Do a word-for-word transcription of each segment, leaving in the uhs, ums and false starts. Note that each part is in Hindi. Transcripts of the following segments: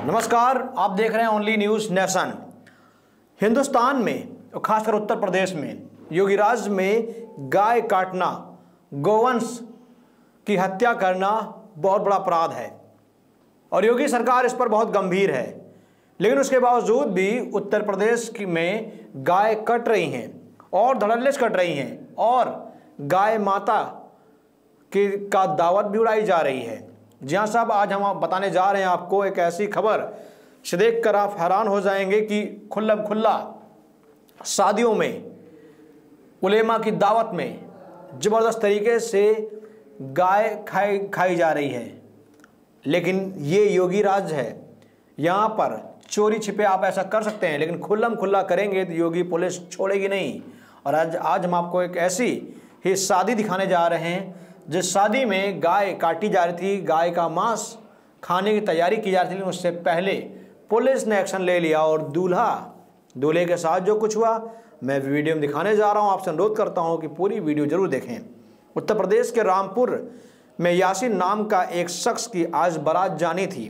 नमस्कार, आप देख रहे हैं ओनली न्यूज नेशन। हिंदुस्तान में और खासकर उत्तर प्रदेश में योगी राज में गाय काटना, गौवंश की हत्या करना बहुत बड़ा अपराध है और योगी सरकार इस पर बहुत गंभीर है। लेकिन उसके बावजूद भी उत्तर प्रदेश की में गाय कट रही हैं और धड़ल्ले से कट रही हैं और गाय माता की का दावत भी उड़ाई जा रही है। जी हाँ साहब, आज हम बताने जा रहे हैं आपको एक ऐसी खबर से देखकर आप हैरान हो जाएंगे कि खुल्ला खुल्ला शादियों में उलेमा की दावत में ज़बरदस्त तरीके से गाय खाई खाई जा रही है। लेकिन ये योगी राज है, यहाँ पर चोरी छिपे आप ऐसा कर सकते हैं, लेकिन खुल्लम खुल्ला करेंगे तो योगी पुलिस छोड़ेगी नहीं। और आज आज हम आपको एक ऐसी ही शादी दिखाने जा रहे हैं जिस शादी में गाय काटी जा रही थी, गाय का मांस खाने की तैयारी की जा रही थी। लेकिन उससे पहले पुलिस ने एक्शन ले लिया और दूल्हा दूल्हे के साथ जो कुछ हुआ मैं वीडियो में दिखाने जा रहा हूं। आपसे अनुरोध करता हूं कि पूरी वीडियो जरूर देखें। उत्तर प्रदेश के रामपुर में यासीन नाम का एक शख्स की आज बारात जानी थी।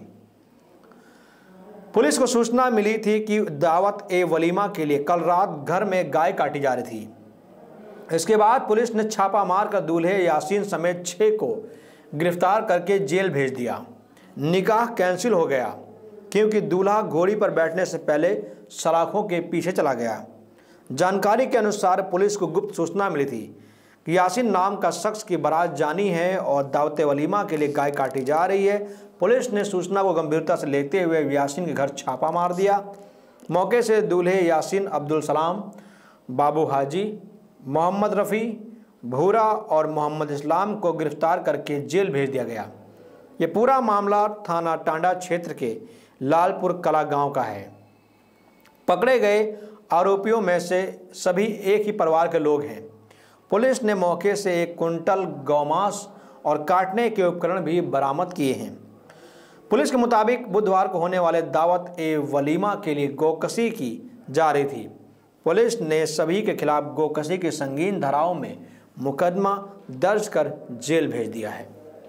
पुलिस को सूचना मिली थी कि दावत ए वलीमा के लिए कल रात घर में गाय काटी जा रही थी। इसके बाद पुलिस ने छापा मारकर दूल्हे यासीन समेत छह को गिरफ्तार करके जेल भेज दिया। निकाह कैंसिल हो गया क्योंकि दूल्हा घोड़ी पर बैठने से पहले सलाखों के पीछे चला गया। जानकारी के अनुसार पुलिस को गुप्त सूचना मिली थी कि यासीन नाम का शख्स की बारात जानी है और दावत वलीमा के लिए गाय काटी जा रही है। पुलिस ने सूचना को गंभीरता से लेते हुए यासीन के घर छापा मार दिया। मौके से दूल्हे यासीन, अब्दुल सलाम, बाबू हाजी, मोहम्मद रफ़ी, भूरा और मोहम्मद इस्लाम को गिरफ्तार करके जेल भेज दिया गया। ये पूरा मामला थाना टांडा क्षेत्र के लालपुर कला गांव का है। पकड़े गए आरोपियों में से सभी एक ही परिवार के लोग हैं। पुलिस ने मौके से एक कुंटल गौमांस और काटने के उपकरण भी बरामद किए हैं। पुलिस के मुताबिक बुधवार को होने वाले दावत ए वलीमा के लिए गोकसी की जा रही थी। पुलिस ने सभी के खिलाफ गोकसी की संगीन धाराओं में मुकदमा दर्ज कर जेल भेज दिया है।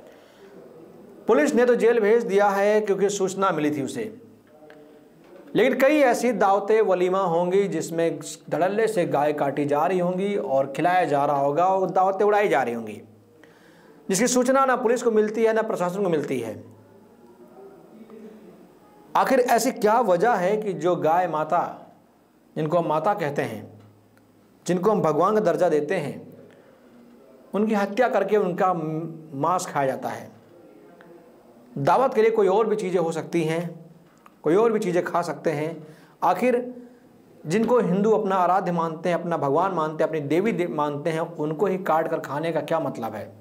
पुलिस ने तो जेल भेज दिया है क्योंकि सूचना मिली थी उसे, लेकिन कई ऐसी दावतें वलीमा होंगी जिसमें धड़ल्ले से गाय काटी जा रही होंगी और खिलाया जा रहा होगा और दावतें उड़ाई जा रही होंगी, जिसकी सूचना ना पुलिस को मिलती है ना प्रशासन को मिलती है। आखिर ऐसी क्या वजह है कि जो गाय माता, जिनको हम माता कहते हैं, जिनको हम भगवान का दर्जा देते हैं, उनकी हत्या करके उनका मांस खाया जाता है। दावत के लिए कोई और भी चीज़ें हो सकती हैं, कोई और भी चीज़ें खा सकते हैं। आखिर जिनको हिंदू अपना आराध्य मानते हैं, अपना भगवान मानते हैं, अपनी देवी मानते हैं, उनको ही काट कर खाने का क्या मतलब है।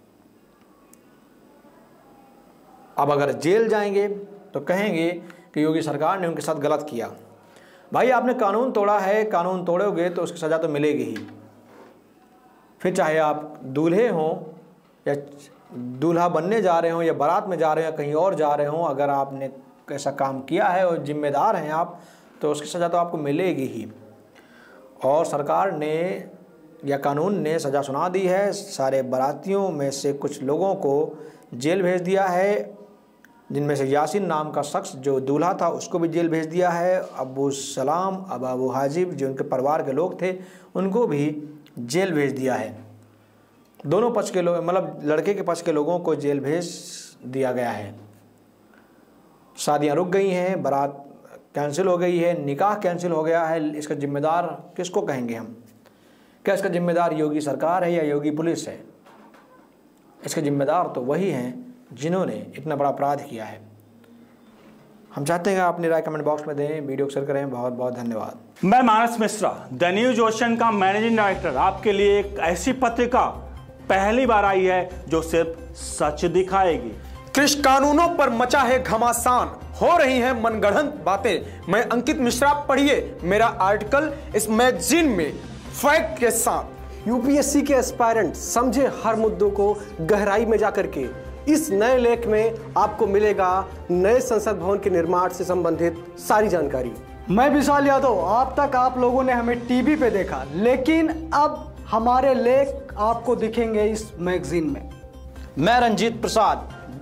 अब अगर जेल जाएंगे तो कहेंगे कि योगी सरकार ने उनके साथ गलत किया। भाई, आपने कानून तोड़ा है, कानून तोड़ोगे तो उसकी सज़ा तो मिलेगी ही। फिर चाहे आप दूल्हे हों या दूल्हा बनने जा रहे हों या बारात में जा रहे हो या कहीं और जा रहे हों, अगर आपने ऐसा काम किया है और जिम्मेदार हैं आप, तो उसकी सज़ा तो आपको मिलेगी ही। और सरकार ने या कानून ने सज़ा सुना दी है। सारे बारातियों में से कुछ लोगों को जेल भेज दिया है, जिनमें से यासीन नाम का शख्स जो दूल्हा था उसको भी जेल भेज दिया है। अबू सलाम, अब अबू हाजिब जो उनके परिवार के लोग थे उनको भी जेल भेज दिया है। दोनों पक्ष के लोग, मतलब लड़के के पक्ष के लोगों को जेल भेज दिया गया है। शादियां रुक गई हैं, बारात कैंसिल हो गई है, निकाह कैंसिल हो गया है। इसका जिम्मेदार किसको कहेंगे हम? क्या इसका जिम्मेदार योगी सरकार है या योगी पुलिस है? इसके जिम्मेदार तो वही हैं जिन्होंने इतना बड़ा अपराध किया है। हम चाहते हैं आप अपनी राय कमेंट बॉक्स में दें, वीडियो को शेयर करें। बहुत बहुत धन्यवाद। मैं Manas Mishra, The News Ocean का मैनेजिंग डायरेक्टर, आपके लिए एक ऐसी पत्रिका पहली बार आई है जो सिर्फ सच दिखाएगी। कृषि कानूनों पर मचा है घमासान, हो रही हैं मनगढ़ंत बातें। मैं अंकित मिश्रा, पढ़िए मेरा आर्टिकल इस मैगजीन में फैक्ट के साथ। यूपीएससी के एस्पायरेंट समझे हर मुद्दों को गहराई में जाकर के। इस नए लेख में आपको मिलेगा नए संसद भवन के निर्माण से संबंधित सारी जानकारी। मैं विशाल यादव, अब तक आप लोगों ने हमें टीवी पे देखा, लेकिन अब हमारे लेख आपको दिखेंगे इस मैगजीन में। मैं Ranjit Prasad,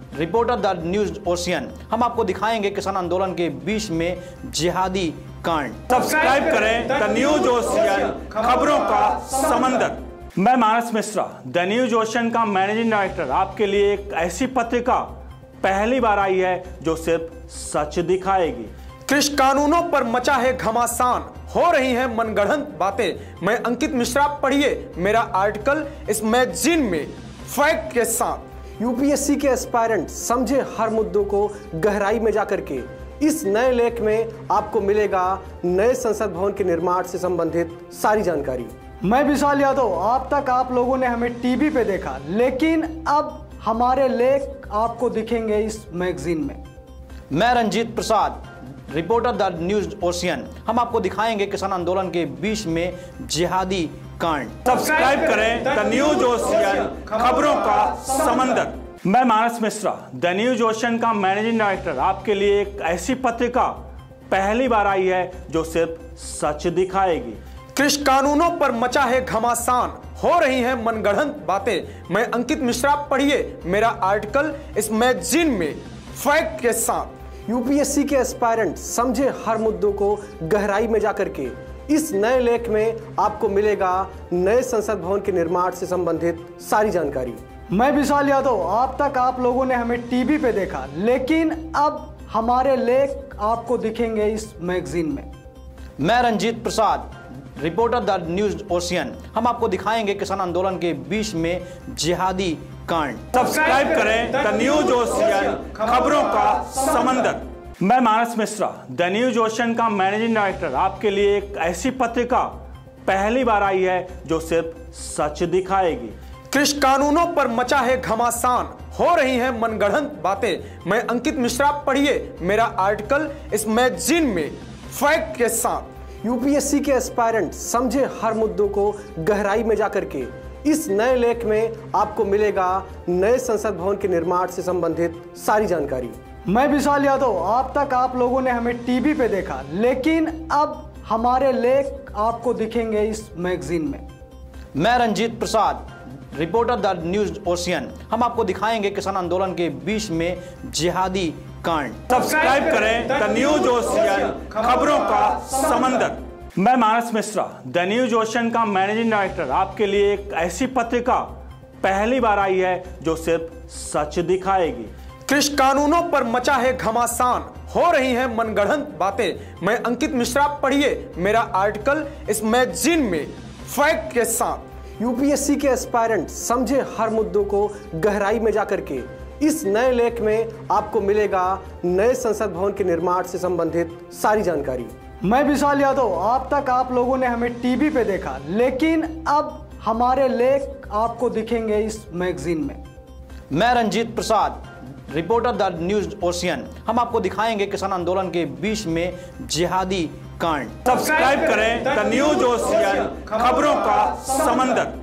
reporter The News Ocean. हम आपको दिखाएंगे किसान आंदोलन के बीच में जिहादी कांड। सब्सक्राइब करें द न्यूज ओशियन, खबरों का समंदर। मैं Manas Mishra, The News Ocean का मैनेजिंग डायरेक्टर, आपके लिए एक ऐसी पत्रिका पहली बार आई है जो सिर्फ सच दिखाएगी। कृषि कानूनों पर मचा है घमासान, हो रही हैं मनगढ़ंत बातें। मैं अंकित मिश्रा, पढ़िए मेरा आर्टिकल इस मैगजीन में फैक्ट के साथ। यूपीएससी के एस्पायरेंट समझे हर मुद्दों को गहराई में जाकर के। इस नए लेख में आपको मिलेगा नए संसद भवन के निर्माण से संबंधित सारी जानकारी। मैं विशाल यादव, आप तक आप लोगों ने हमें टीवी पे देखा, लेकिन अब हमारे लेख आपको दिखेंगे इस मैगजीन में। मैं Ranjit Prasad, reporter The News Ocean. हम आपको दिखाएंगे किसान आंदोलन के बीच में जिहादी कांड। सब्सक्राइब करें द न्यूज ओशियन, खबरों का समंदर। मैं Manas Mishra, The News Ocean का मैनेजिंग डायरेक्टर, आपके लिए एक ऐसी पत्रिका पहली बार आई है जो सिर्फ सच दिखाएगी। कृषि कानूनों पर मचा है घमासान, हो रही हैं मनगढ़ंत बातें। मैं अंकित मिश्रा, पढ़िए मेरा आर्टिकल इस मैगजीन में फैक्ट के साथ। यूपीएससी के एस्पायरेंट समझे हर मुद्दों को गहराई में जाकर के। इस नए लेख में आपको मिलेगा नए संसद भवन के निर्माण से संबंधित सारी जानकारी। मैं विशाल यादव, आप तक आप लोगों ने हमें टीवी पे देखा, लेकिन अब हमारे लेख आपको दिखेंगे इस मैगजीन में। मैं Ranjit Prasad, reporter The News Ocean. हम आपको दिखाएंगे किसान आंदोलन के बीच में जिहादी कांड। सब्सक्राइब करें द न्यूज ओशियन, खबरों का समंदर। मैं Manas Mishra, The News Ocean का मैनेजिंग डायरेक्टर, आपके लिए एक ऐसी पत्रिका पहली बार आई है जो सिर्फ सच दिखाएगी। कृषि कानूनों पर मचा है घमासान, हो रही हैं मनगढ़ंत बातें। मैं अंकित मिश्रा, पढ़िए मेरा आर्टिकल इस मैगजीन में फैक्ट के साथ। यूपीएससी के एस्पायरेंट समझे हर मुद्दों को गहराई में जाकर के। इस नए लेख में आपको मिलेगा नए संसद भवन के निर्माण से संबंधित सारी जानकारी। मैं विशाल यादव, आप तक आप लोगों ने हमें टीवी पे देखा, लेकिन अब हमारे लेख आपको दिखेंगे इस मैगजीन में। मैं Ranjit Prasad, reporter The News Ocean. हम आपको दिखाएंगे किसान आंदोलन के बीच में जिहादी कांड। सब्सक्राइब करें द न्यूज ओशियन, खबरों का समंदर। मैं Manas Mishra, The News Ocean का मैनेजिंग डायरेक्टर, आपके लिए एक ऐसी पत्रिका पहली बार आई है जो सिर्फ सच दिखाएगी। कृषि कानूनों पर मचा है घमासान, हो रही हैं मनगढ़ंत बातें। मैं अंकित मिश्रा, पढ़िए मेरा आर्टिकल इस मैगजीन में फैक्ट के साथ। यूपीएससी के एस्पायरेंट समझे हर मुद्दों को गहराई में जाकर के। इस नए लेख में आपको मिलेगा नए संसद भवन के निर्माण से संबंधित सारी जानकारी। मैं विशाल यादव, आप तक आप लोगों ने हमें टीवी पे देखा, लेकिन अब हमारे लेख आपको दिखेंगे इस मैगजीन में। मैं Ranjit Prasad, reporter The News Ocean. हम आपको दिखाएंगे किसान आंदोलन के बीच में जिहादी कांड। सब्सक्राइब करें द न्यूज ओशियन, खबरों का समंदर।